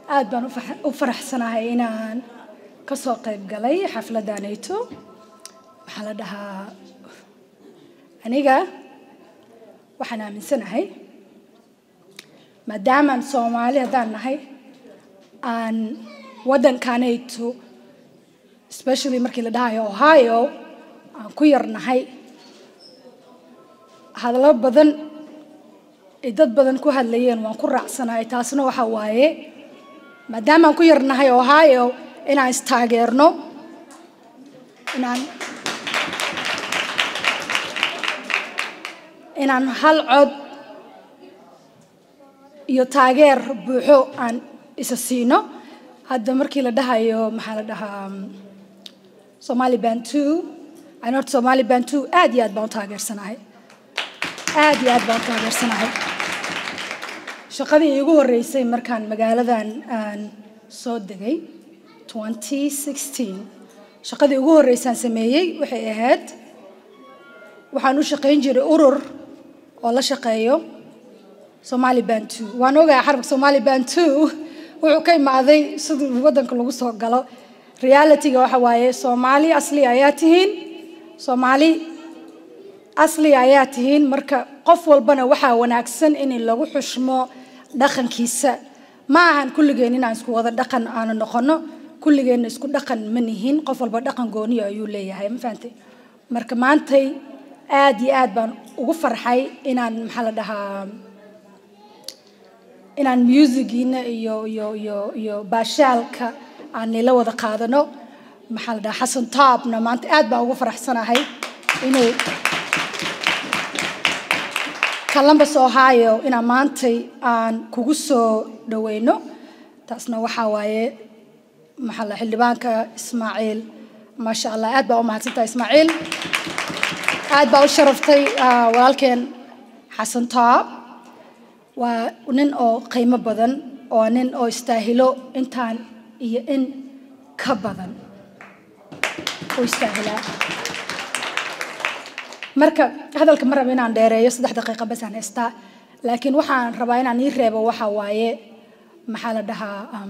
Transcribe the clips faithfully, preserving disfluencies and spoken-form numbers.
aad baan u faraxsanahay inaan ka soo qayb galay xafladdanayto waxa la dhahaa aniga waxaan aaminsanahay maadaama Soomaali hadaan nahay aan wadankaanayto especially markii la dhahayo Ohio aan ku yarnahay hadallo badan ee dad badan ku hadlayeen waan ku raacsanahay taasna waxa waaye maadaama aan ku yarnahay Ohio inaan istaageerno inaan inaan hal cod iyo taageer buuxo aan isa siino hadda markii la dhahayo maxaa la dhahaa Somali Bantu I know Somali Bantu aad iyo aad baan taageersanahay aad iyo aad baan taageersanahay shaqadii igu horeysay markaan magaaladan aan soo degay twenty sixteen shaqadii ugu horeysay sameeyay waxay ahayd waxaan u shaqeyn jiray urur oo la shaqeeyo Somali Bantu waan ogahay xarabka Somali Bantu wuxuu ka imaaday sidii wadanka lagu soo galo reality-ga waxa waaye Somali asli ayaa tihiin Somali asli ayaa tihiin marka qof walbana waxa wanaagsan in lagu xushmo dhaqankiisa ma ahan kulligeen inaan isku wada dhaqan aan noqono kulligeen isku dhaqan ma nihiin qof walba dhaqan gooni ayuu leeyahay ma fahamtay marka maantay aad iyo aad baan ugu farxay inaan maxaa la dhahaa inaan music-ina iyo iyo iyo iyo baashaalka aan la wada qaadano maxaa la dhahaa Xasan Taabna maanta aad baan ugu faraxsanahay inuu Columbus Ohio ina maantay aan kugu soo dhaweyno taasna waxa waaye maxaa la xildhibaanka Ismaaciil ma sha Allah aad baa u mahadsantahay Ismaaciil aad baa u sharaftay walaalkeen Xasan Taab waa nin oo qiimo badan oo nin oo istaahilo intaan iyo in ka badan oo istaahila marka hadalka mar raba inaan dheereeyo saddex daqiiqo bas aan heystaa laakiin waxaan rabaa inaan ii reebo waxa waaye maxaa la dhahaa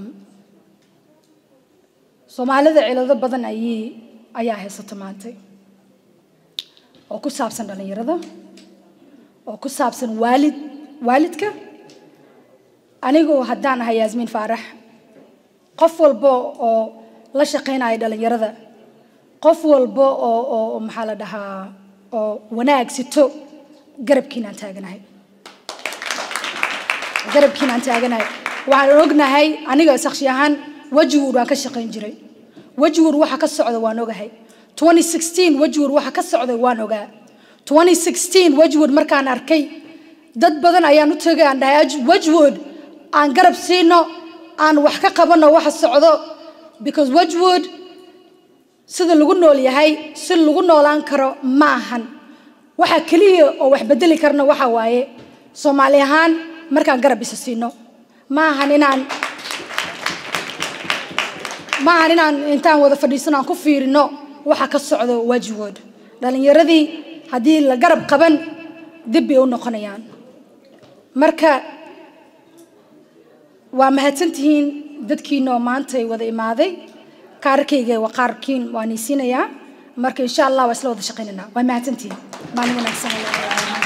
Soomaalida cilado badan ayay ayaa haysato maanta oo ku saabsan dhalinyarada oo ku saabsan waalid waalidka anigu haddaan ahay Yasmin Faarax qof walba oo la shaqeynaya dhalinyarada qof walba oo oo maxaa la dhahaa oo wanaag sito garabkiina taaganahay garabkiina taaganahay waxaan ognahay aniga shakhsi ahaan wajigur waan ka shaqeyn jiray wajigur waxa ka socda waan ogahay twenty sixteen wajigur waxa ka socda waan ogaa twenty sixteen wajigur markaan arkay dad badan ayaan u tagay aan dhahay wajigur aan garab siino aan wax ka qabano waxa socdo because wajigur sida lagu nool yahay si lagu noolaan karo maahan waxa kaliya oo wax bedeli karna waxa waaye Soomaali ahaan markaan garab isa siino maahan inaan maahan inaan intaan wada fadhiisano aan ku fiirino waxa ka socdo wajigood dhalinyaradii hadii la garab qaban dib ay u noqonayaan marka waa mahadsantihiin dadkiina maanta wada imaaday kaarkayga waa qaarkiin waan isiinayaa marka insha Allah waa isla wada shaqeynaa waa mahadsantihiin maalin wanaagsan